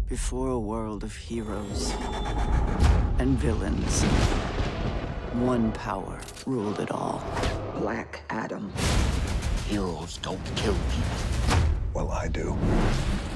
Before a world of heroes and villains, one power ruled it all. Black Adam. Heroes don't kill people. Well, I do.